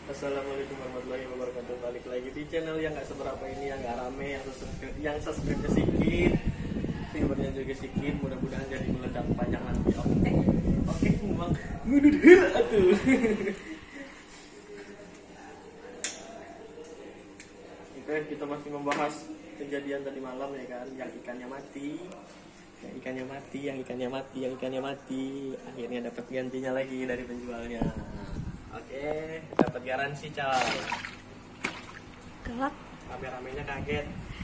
Assalamualaikum warahmatullahi wabarakatuh. Balik lagi di channel yang gak seberapa ini, yang gak rame, yang subscribe-nya sedikit, viewernya juga sedikit. Mudah-mudahan jadi meledak banyak nanti. Oke, memang ngudut atuh. Oke, kita masih membahas kejadian tadi malam ya kan, yang ikannya mati. Yang ikannya mati. Akhirnya dapat gantinya lagi dari penjualnya. Oke, dapat garansi coy. Galak. Rame-ramenya kaget.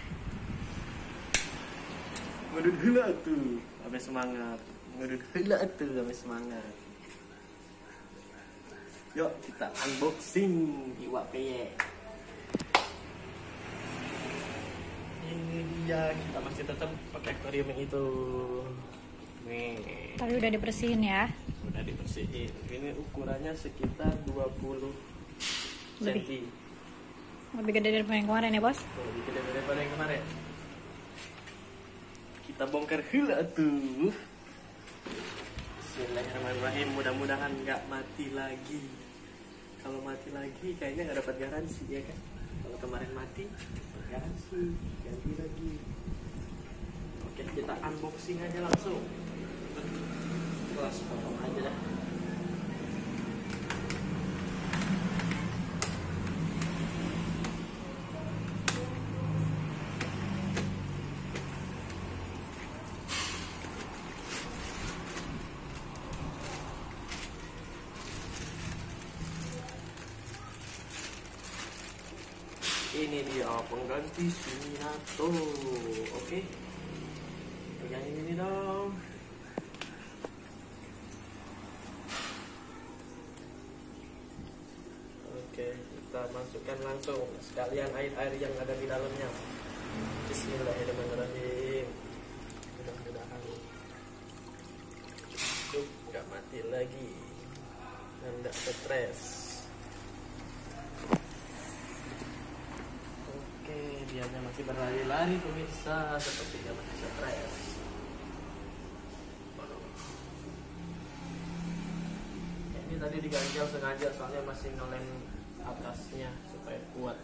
Ngudut heula tuh, sampai semangat. Yuk kita unboxing iwak peye. Ini dia, kita masih tetap pakai akuarium yang itu. Nih. Tapi udah dibersihin ya. Udah dibersihin. Ini ukurannya sekitar 20 cm. Lebih gede dari yang kemarin ya bos. Lebih gede daripada yang kemarin. Kita bongkar heula tuh. Bismillahirrahmanirrahim. Mudah-mudahan nggak mati lagi. Kalau mati lagi kayaknya nggak dapat garansi ya kan. Kalau kemarin mati garansi ganti lagi. Oke, kita unboxing aja langsung. Kelas potong aja dah. Ini dia pengganti Minato. Oke, pegang ini dong. Oke, kita masukkan langsung sekalian air-air yang ada di dalamnya. Bismillahirrahmanirrahim. Mudah-mudahan nggak mati lagi dan nggak stres. Oke, dianya masih berlari-lari pemirsa, sepertinya masih stres. Ini tadi diganjal sengaja soalnya masih ngelem atasnya supaya kuat.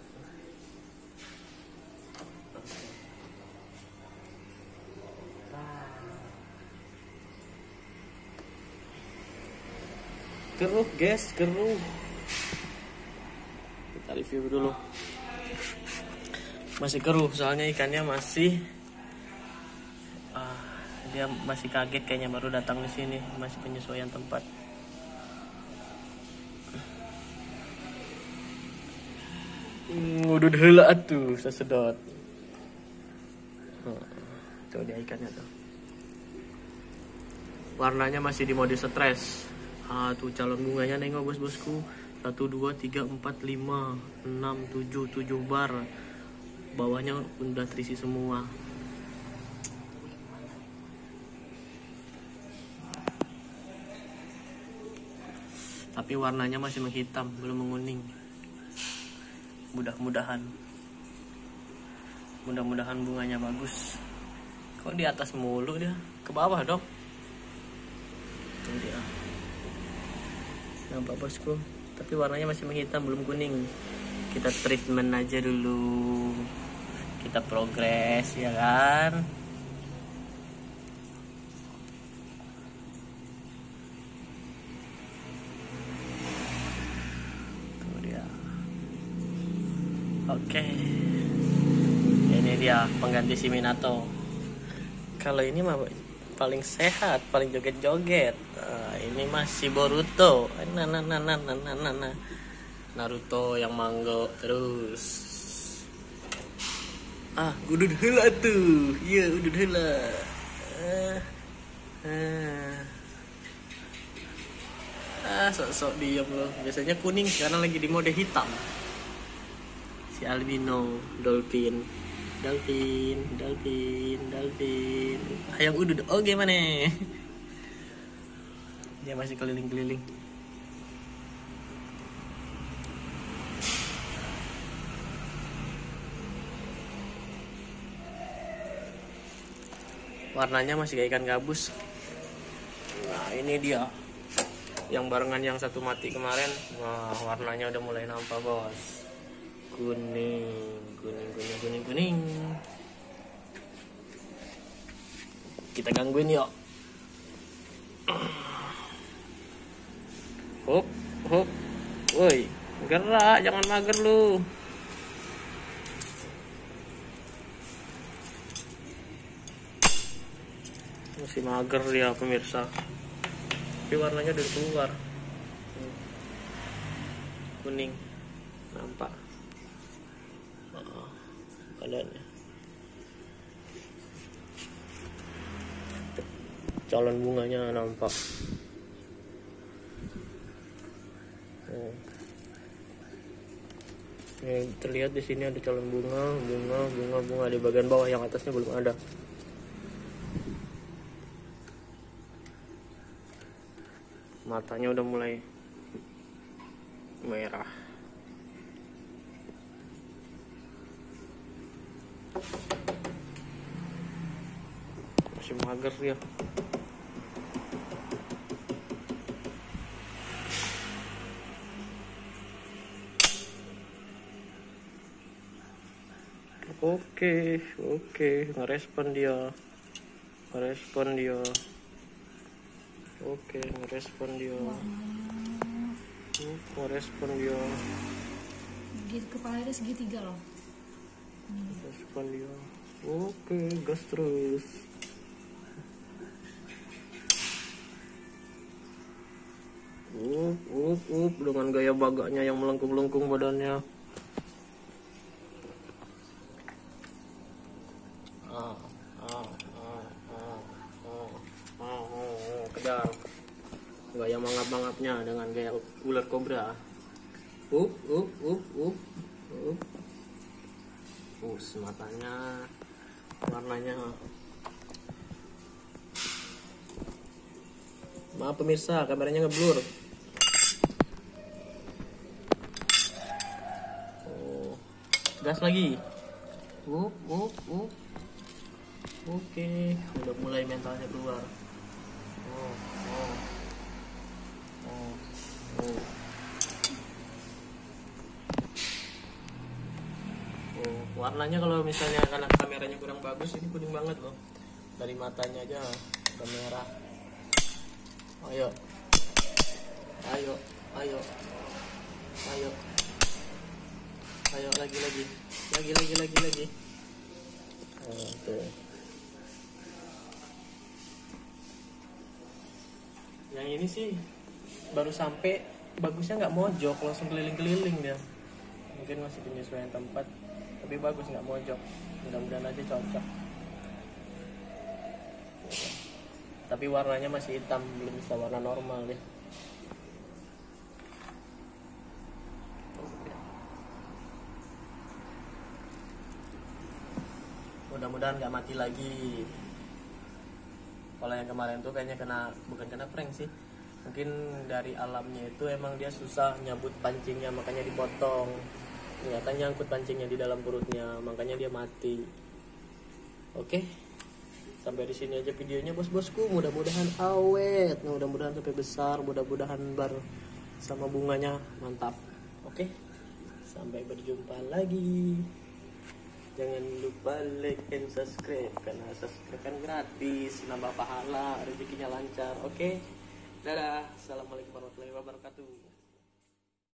Keruh guys, keruh. Kita review dulu. Masih keruh soalnya ikannya masih dia masih kaget kayaknya, baru datang di sini, masih penyesuaian tempat. Ngudut heula atuh sesedot. Tuh dia ikannya tuh. Warnanya masih di mode stres. Tuh calon bunganya nengok bos-bosku. 1 2 3 4 5 6 7 7 bar. Bawahnya udah terisi semua. Tapi warnanya masih menghitam, belum menguning. Mudah-mudahan bunganya bagus. Kok di atas mulu dia? Ke bawah dong. Itu dia. Nampak bosku. Tapi warnanya masih menghitam, belum kuning. Kita treatment aja dulu. Kita progres ya kan. Oke, ini dia pengganti si Minato. Kalau ini mah paling sehat, paling joget-joget. Ini masih Boruto. Naruto yang manggo terus. Udud heula tuh. Iya, udud heula. Sok-sok diam loh. Biasanya kuning, sekarang lagi di mode hitam. Si albino dolphin. Hayang udud. Oh gimana? Dia masih keliling-keliling. Warnanya masih kayak ikan gabus. Nah ini dia. yang barengan yang satu mati kemarin. Wah, warnanya udah mulai nampak bos, kuning. Kita gangguin yuk. Hop, woi, gerak, jangan mager lu. Masih mager dia pemirsa, tapi warnanya udah keluar, kuning, nampak badannya. Calon bunganya nampak. Ini terlihat di sini ada calon bunga di bagian bawah, yang atasnya belum ada. Matanya udah mulai merah. Masih mager dia. Oke, ngerespon dia. Oke, ngerespon dia. Kepalanya segitiga loh. Respon dia. Oke, gas terus. Dengan gaya bagaknya yang melengkung-lengkung badannya. Kejar. Gaya mangap-mangapnya dengan gaya ular kobra. Matanya, warnanya. Maaf pemirsa, kameranya ngeblur. Gas lagi. Oke, udah mulai mentalnya keluar. Warnanya kalau misalnya karena kameranya kurang bagus, ini kuning banget loh. Dari matanya aja udah merah. Ayo, lagi. Tuh. Yang ini sih baru sampai, bagusnya nggak mojok, langsung keliling-keliling dia. Mungkin masih penyesuaian tempat, tapi bagus nggak mojok. Mudah-mudahan aja cocok. Tapi warnanya masih hitam, belum bisa warna normal deh. Mudah-mudahan nggak mati lagi. Kalau yang kemarin tuh kayaknya bukan kena prank sih, mungkin dari alamnya itu emang dia susah nyabut pancingnya, makanya dipotong. Ternyata nyangkut pancingnya di dalam perutnya, makanya dia mati. Oke, sampai di sini aja videonya bos-bosku. Mudah-mudahan awet, mudah-mudahan sampai besar, mudah-mudahan sama bunganya mantap. Oke, sampai berjumpa lagi. Jangan lupa like and subscribe, karena subscribe kan gratis, nambah pahala, rezekinya lancar. Oke, dadah. Assalamualaikum warahmatullahi wabarakatuh.